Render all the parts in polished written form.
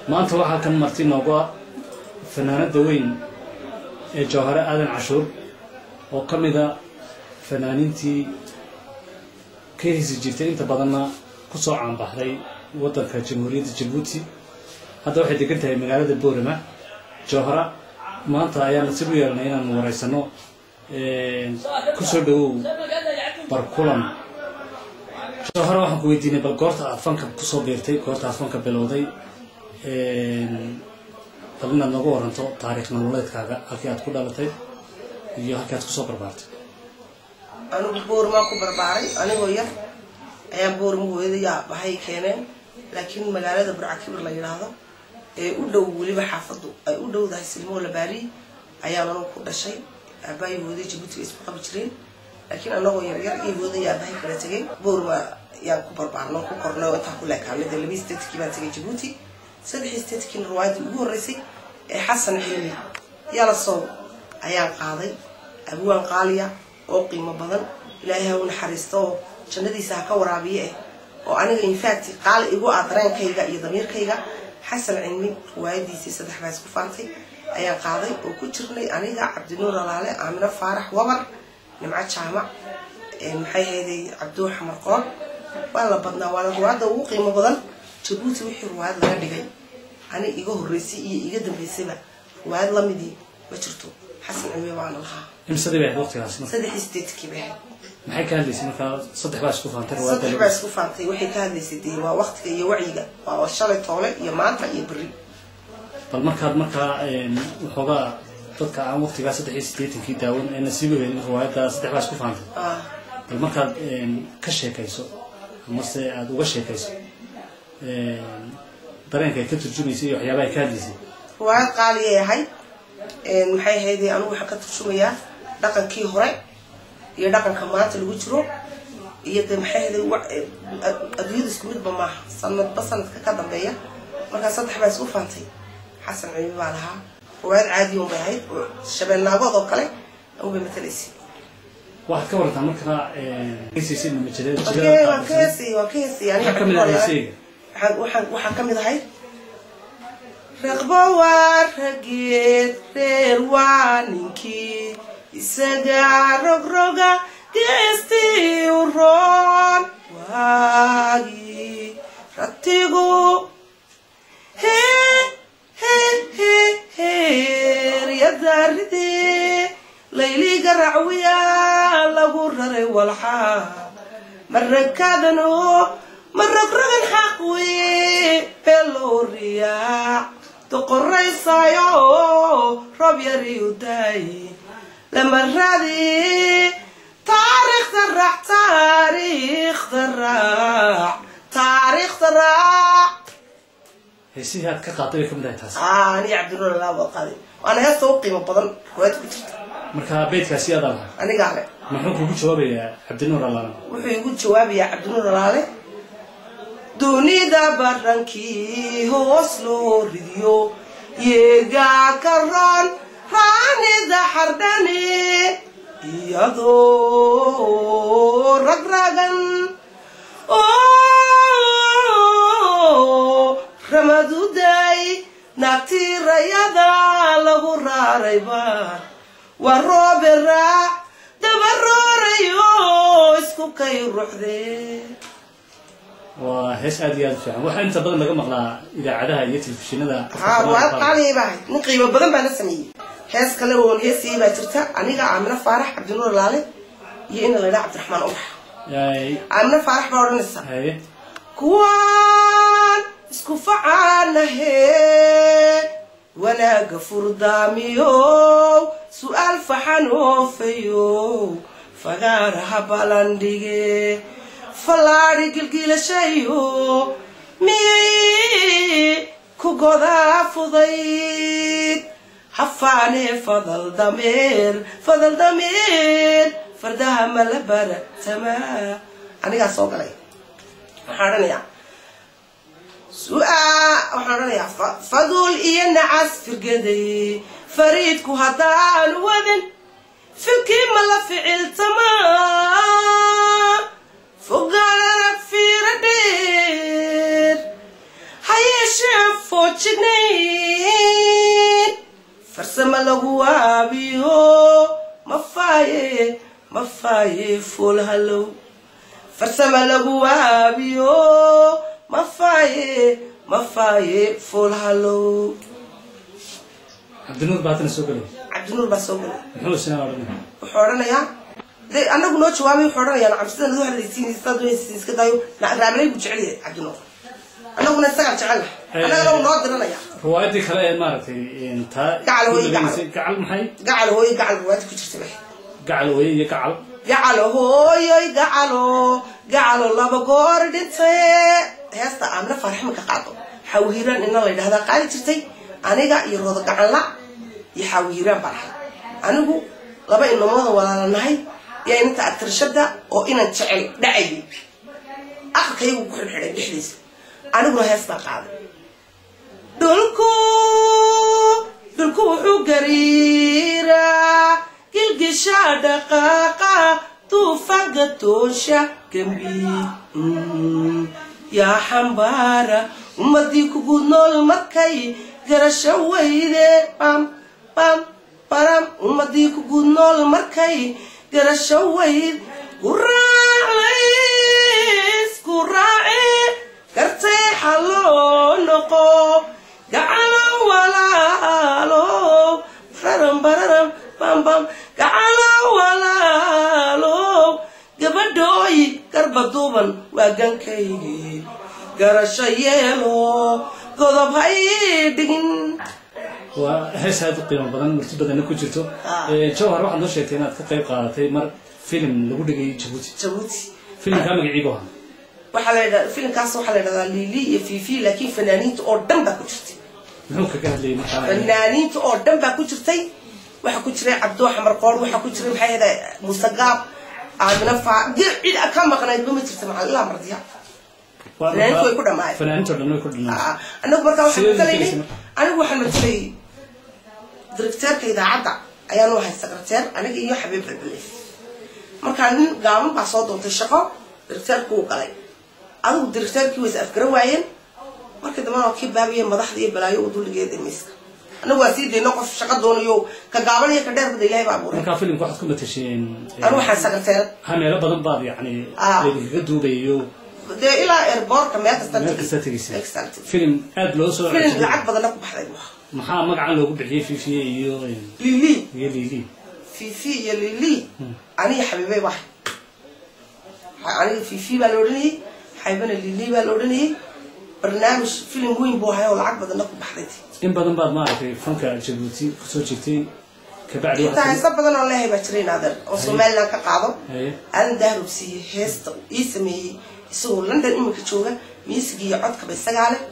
ما أنت واحد كان مرتين نوجا فنانة دوين جوهرة آدم عاشور وكم إذا فنانينتي كيس جبتين أنت بدلنا قصة عن بحري وطن كجمهورية جيبوتي هذا واحد يقولها من على البورمة جوهرة ما أنت أيام نسيبه يرنينا موريسانو كسردو بركولم جوهرة واحد كويديني بالقرط أفنك قصة بيرتي قرط أفنك بلودي قبلنا نقول أنتو تاريخنا ولد كذا أكيد كل هذا تي يجي أكيد قصة بربارت أنا بورما كبرباري أنا وياه أيام بورما هو يا بهاي كينين لكن مقالة برعكبر لا يراها ودو ولي بحافظه ودو ذا يسلموا لباري أيام أنا كل شيء أباي هو ذي جبتي اسمه قبشرين لكن أنا وياه هو ذي أباي كذا تجي بورما يا كبربارنا كقرنا وتأكل لك عن ذا اللي بيستتكي ما تجي جبتي سدح يستتكي الرواد هو الرئيسي حسن حلمي يلا صوب أيام قاضي أبوان قالية أو قيمة بدل إلهي ونحرسته جندي ساكا ورابيه وأنا إنفاكتي قال إيقو أدرين كيغا إي ضمير كيغا حسن علمي روايدي سدح باس كفانتي أيام قاضي وكترني أنا عبد النور لالي عامنا فارح وبر نمعات شامع محي هيدي عبدو حمرقون ولا بدنا ولا رواد وقيمة بدل جبوتي وحي رواد لنا دقي أنا إيقو الرئيسي إيقو دمبيسيبا رواد لمدي بجرتو حسن علمي وعنا لها إمسا بعد وقت ياسنا صدح استيتكي بعد maxay ka hadlaysay marka saddex baas ku faantay saddex baas ku faantay wixii ka hadlaysay dii waa waqtiga iyo wacyiga waa shalay toole iyo maanta iyo bari bal marka wuxuuga dadka aan waqtiga 380kii daawan ee nasiibay riwaayada saddex baas ku faantay bal marka ka sheekayso ama se aad uga sheekayso dareenka ay ka turjumaysay iyo waxyaabaha ay ka hadlaysay riwaayad qaali yahay maxay hayday anigu waxa ka turjumaya dhaqankii hore iyo dhaqanka maanta lagu jiro iyo maxay adduunyada isku mid ma sanadka ka dambeeya marka saddex baa isku faantay xasan ciibi baa lahaa riwaayad caadi oo baahid shabeelnaagood oo kale oo bemetalaysay waxaad ka wartaan marka aysiisin ma jireen waa keesi yani waxaan kamid ahay raqbo war rageed reer waaninki isaga rogroga geesti uron wagi ratigu he riyadaride layli garawiya lagu raray walha marakadano maragragan haqwi peloriya toqoraysayo rob yari uday لما الرادي تاريخ ذراع هسي هاد كقاطري كم دايت هسي أنا عبد النور الله والقاضي وأنا هسه قيمة بدل كويت كنت مركا بيت كاسي هذا أنا قاعد محمود يقول جوابي يا عبد النور الله يقول جوابي يا عبد النور الله دوني دا برانكي هوسلو ريديو يجا كران راني ذا حرداني يادو رقراقن رمضو داي ناكتي رياضا لغو راريبان والروب الراع دبرو ريو اسكو كي روح ذي وهيش أديات فعلا وحين أنت بدل لقى مقلا إذا عدها يتلفشين هذا وابقى علي باهي نقيمة بدل ما نسميه هيس كلو هيسي باترتا أنيقا عامنا فارح عبد النور اللالي يئنا ليلى عبد الرحمن أوح عامنا فارح بورنسا كوان اسكو فعانا هي ولا قفور داميو سؤال فحانو فيو فغارها بالانديجي فلاري قلقيل شيو مي كوغودا فضيت حفاني فضل ضمير فردها ملبر تما أنا قاعد صوت علي حرني سؤال حرني فضل إيه نعس في الجدي فريد كهدان وذن في الكلمة فعل تما فقالت في ردير هيا شاف foojignayn farsama lagu waabiyo mafaaye fool hallow farsama lagu waabiyo mafaaye fool hallow cabdinuur baatana soo galay cabdinuur baa soo galay muxuu isna odhanaya wuxuu odhanayaa dee anagu noo jawaabay wuxuu odhanayaa cabsida nadu hadlaysiin iska daayo raamalay buu jecel yahay cabdinuur anaguna isagaa jecelna annagana uu noo diranaya riwaayadii kale ee maaragtay taa gacal hooye gacal maxay gacal hooye gacal riwaayadii ku jirta bay gacal hooye iyo gacal hooyoy gacalo laba goor dhintay heesta aamna faarxima ka qaado xawhiiraan ina la yidhahdaa qaali jirtay aniga iyo roodo gacanla iyo xawhiiraan baan ahay anigu laba inamooda walaalanahay iyo inta atirshada oo inan jecel dhacayay aqalkaygu ku xidhxidhay dhexdiisa aniguna hees baan qaaday dhulku wuxuu gariiraa gilgisha dhaqaaqa tuufaga toosha gambi yaa xambaara ummadii kugu nool markay garasho weyde bam bam baram ummadii kugu nool markay garasho weyd ku raace gartay xaloo noqo gacalo walaalo bararam bam bam gacalo walaalo gabadhooy garba duuban waa gankaygii garasho yeelo godob hay dhigin waa hees aad u qiimo badan marti badanna ku jirto jawhar waxaad noo sheegtay inaad ka qayb qaadatay mar filim lagu dhigay jabuuti filimkaa magaciigu ahaa filimkaas waxaa la yidhahdaa lili iyo fifi laakiin fanaaniinta oo dhan baa ku jirtay muxuu kaga hadlayay markaa fanaaniinta oo dhan baa ku jirtay waxaa ku jiray cabdo xamar qoor waxaa ku jiray maxay ahayd musagaab aadna cid ka maqnaydba ma jirta macal ilaa mardiya fanaaniintu way ku dhamaayeen fanaaniinta oo dhan way ku dhamaayeen anagu markaa waxaan matalaynay anigu waxaan matalayay directeerka idaacadda ayaanu ahay secreteer aniga iyo xabiib balbaleef markaa nin gaaban baa soo doontay shaqo directeerku uu galay adigu directeerkii way is afgara waayeen markii dambana kii baabiye madaxda iyo balaayo u dulligeeda miiska anagu waa sii dayno qof shaqo doonayo ka gaaban iyo ka dheer bada ilaahay baa abuuray markaa filimka waxaad ku matasheen anigu waxaan secreteer meelo badan baad yacni idinkaga duubayo dee ilaa airbortka meel kasta tegaysa filim aad loo soo filim lacag badanna ku baxday maxaa magacan loogu bixiyey fifiye iyo lili fifi iyo lili aniga xabiibay baa aniga fifi baa la odhanayay xaybana lili baa la odhanayay barnaamij filim weyn buu ahay oo lacag badanna ku baxday in badan baad maaragtay fanka jabuuti kusoo jirtay kabacdi intaa heesta badan oo leehay baa jiray naader oo somaliland ka qaado aadan dahrub siiyey heesta ii sameeyey isagoo london iminka jooga miisiga iyo codkaba isagaa leh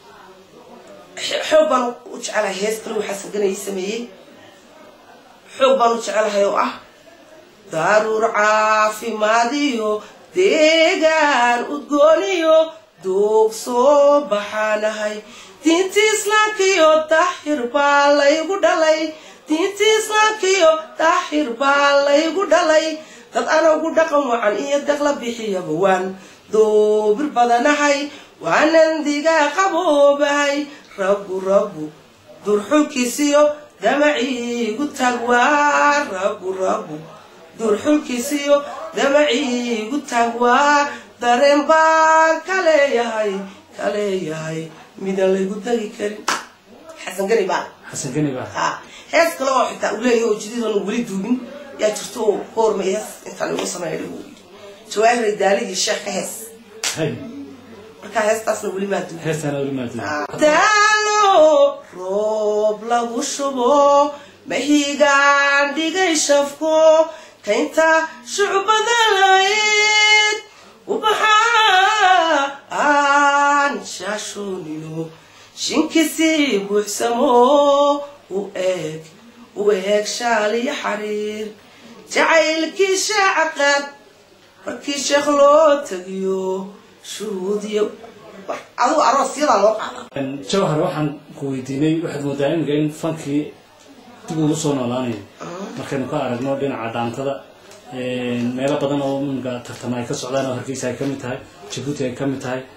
xoog baan u jecelahay hees kale waxaa sagana ii sameeyey xoog baan u jecelahay oo ah daruur caafimaadiyo deegaan udgooniyo duug soo baxaanahay diinti islaamkiyo daahir baa laygu dhalay diinti islaamkiyo daahir baa laygu dhalay dad anagu dhaqan wacan iyo daqla bixiyaba waan doobir badanahay waanan digaa qaboobahay rabbu durxulkiisiyo damaciigu tagwaa rabbu durxulkiisiyo damaciigu tagwaa dareen baan kaleeyahay midaan laygu tagi karin xasan gani baa hees kale oo xitaa uu leeyahay oo jadiidoona weli duubin yaa jirto oo koormay hees intaan igu sameeyay uu yidhi jawaahiray daaligii sheekh ka hees markaa heestaasna weli maa duubin daalo roob lagu shubo mahigaan dhigay shafko kaynta shucbada layd ubaxaa aan shaashooninyo shinkisii buuxsamo u eeg shaaliyo xariir jacaylkii shaacaqaad markii sheekh loo tagiyo shuhuudiyo adigu aroosyadaa loo qaada jawhar waxaan ku weydiinay waxaad moodaa iminka in fankii dib ugu soo noolaanayo markaynu ka aragno dhinaca dhaantada meelo badan oo iminka tartama ay ka socdaan oo hargeysa ay ka mid tahay jabuuti ay ka mid tahay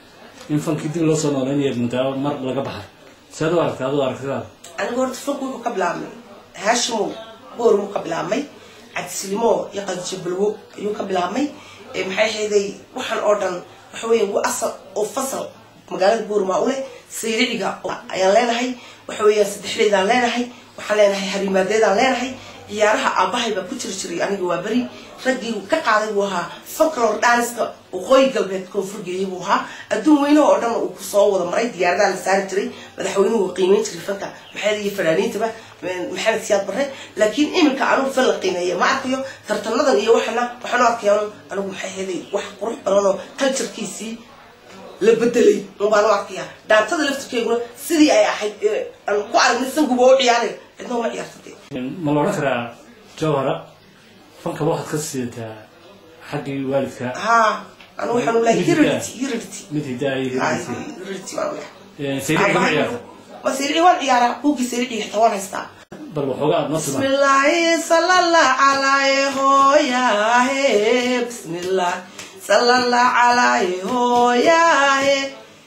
in fankii dib loo soo nooleynaya muddo mar laga baxay sidoo aragtida aniga horta fanku wuxuu ka bilaabmay haashimo boormu ka bilaabmay cabdisilimo iyo qadjabalwo ayuu ka bilaabmay maxay hayday waxaan oo dhan waxa weeye uu asal oo fasal magaalada boorma u leh sayriga ayaan leenahay waxa weeye saddexdeedaan leenahay waxaan leenahay hariimaadeedaan leenahay ciyaaraha aabahay baa ku jiray aniga waa bari raggii ka qaaday buu ahaa folklore dance-ka waqooyi galbeed koonfurgeeyay buu ahaa adduun weyne oo dhan uu ku soo wada maray diyaaradaha la saari jiray madaxweynuhu qiimeyn jiray fanka maxay iyo fanaaniintaba maxamed siyaad barre laakiin iminka anigu fan la qiimeeyo ma arkayo tartanadan iyo waxaan arkayaa anigu maxay heeday wax qurux badan oo culture-kiisii la bedelay baan u arkayaa daantada laftirkeeguna sidii ay ahayd aan ku aragnay sanguba u ciyaaray cidna uma ciyaartay ma la odhan karaa jawhara fanka waxaad ka siidataa xaggii waalidka أنا وحنا ولا هيرتي مثل ده هيرتي ولا سيري ما سيري والعيارة هو كسيري يحتوان هستا بل وحوجات نص بسم الله صلى الله عليه هو يا بسم الله صلى الله عليه هو يا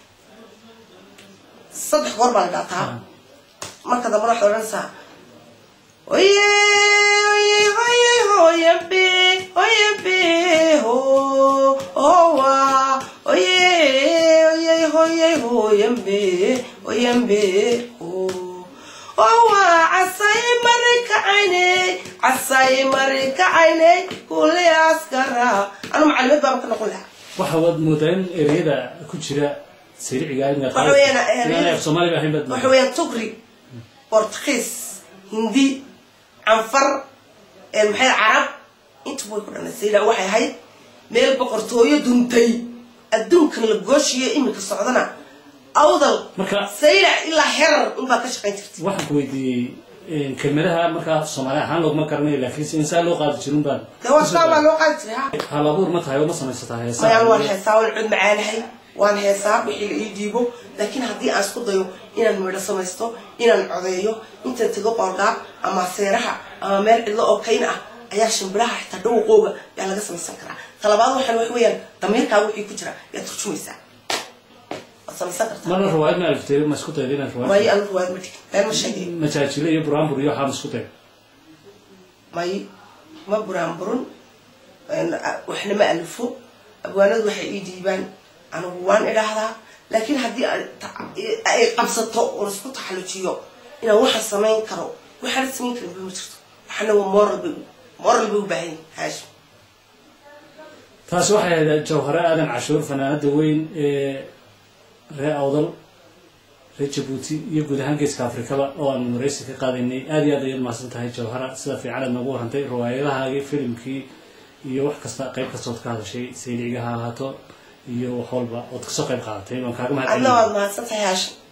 صدق غربة لقطها ما كذا مرة حورنسا عصاي مرك عيني كل عسكرة أنا معلمات بابا كنا نقولها وحواد مودين إريدا كتيرة سريع قاعد نقول أنا في صومالي بحين بدنا وحوين تقري برتقيس هندي عنفر المحل عرب أنت بقول كنا نسيلا واحد هاي ميل بقرطوية دونتي الدون كان لبقوشية إمك الصعدنا أوضل سيلا إلا حر إن بقاش قيترتي واحد كويدي كلمتها مركا صومالي هان لو ما كرني لكن إنسان لو قاد يشيلون بان لو أصلا لو قاد يشيلها هالابور ما تهاي وما سميستها هي ما يعمل حساب والعد معانا هاي وان حساب يجيبه لكن هذه أسكت ضيو إن المدرسة سميستو إن العضيو أنت تجو برجع أما سيرها أما مر إلا أوكينا أياشن بلاها حتى دو قوة يعني لقى سميستكرا طلبات وحنا وين ضمير كاوي يكترا يترشوا يسا مرة رواية ما عرفت مسكوتة لنا رواية. ما هي أنا رواية متى؟ أنا مش هجي. متى يبرام بريو حام مسكوتة. ما برام برون وإحنا ما ألفوا أبوانا ذو حيدي يبان أنا بوان إلى هذا لكن هدي قبضة ونسكت حلوتيو إن واحد سمين كرو واحد سمين كرو بمشرط وحنا مر بوبعين هاش. فاسوح جوهرة آدم عاشور فنانة دوين رأي أوضل رأي جبوتي يقول هنجس كأفريقيا أو أن رئيس كقاضي آدي آدي المحسن هاي جوهرة سلا في عالم نبوه هنتي رواية لها هاي فيلم كي يوح كستا قيب كصوت كهذا شيء سيريجها هاتو يو حولبا وتكسو قيب قاضي أنا ما صدق هاش